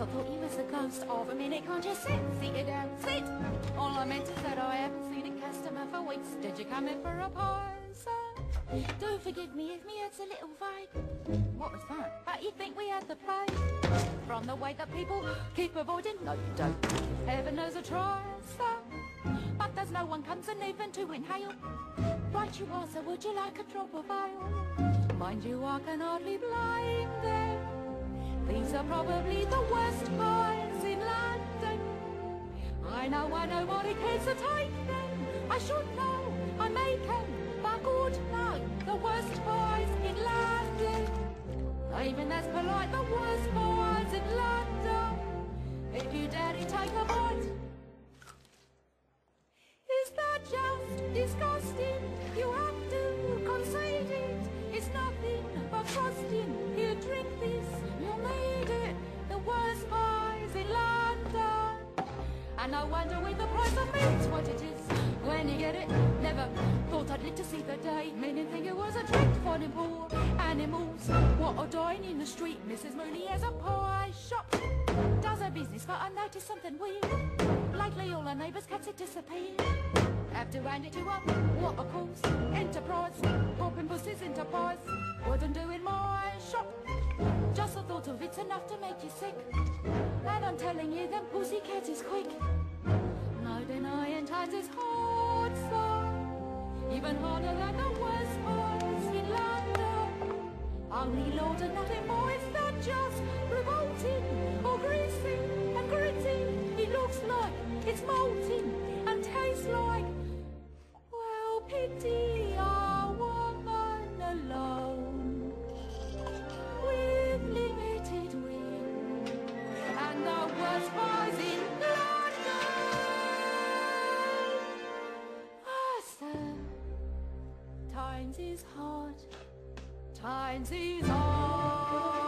I thought he was a ghost of a minute. Can't you sit? Sit you down, sit. All I meant is that I haven't seen a customer for weeks. Did you come in for a pie, sir? Do forgive me if me head's a little vague. What was that? But you think we had the plague? From the way that people keep avoiding. No, you don't. Heaven knows I try, sir. But there's no one comes and even to inhale. Right you are, sir, would you like a drop of ale? Mind you, I can hardly blame them. These are probably the worst pies in London. I know nobody cares to take them. I should know, I make them. But good no, the worst pies in London. Even as polite, the worst pies in London. If you dare to take a bite. Is that just disgusting? You have to concede it. It's nothing but frosting. Here, drink this. You'll need it. The worst pies in London. And no wonder with the price of meat's what it is. When you get it, never thought I'd live to see the day. Meaning think it was a treat for them poor animals. What are dying in the street? Mrs. Mooney has a pie shop. Does her business, but I noticed something weird. Lately all her neighbours' cats had disappeared. Have to hand it to her, what a course. Enterprise, popping pussies into pies. Wouldn't do in my shop. Just the thought of it's enough to make you sick. And I'm telling you, them pussycats is quick. No denying times is hard, sir. Even harder than the worst pies in London. Only Lord and nothing more, it's not just revolting or greasy and gritty. It looks like it's molting and tastes like, well, pity a woman alone with limited wind and the worst pies in London. Ah, sir, times is hard, times is hard.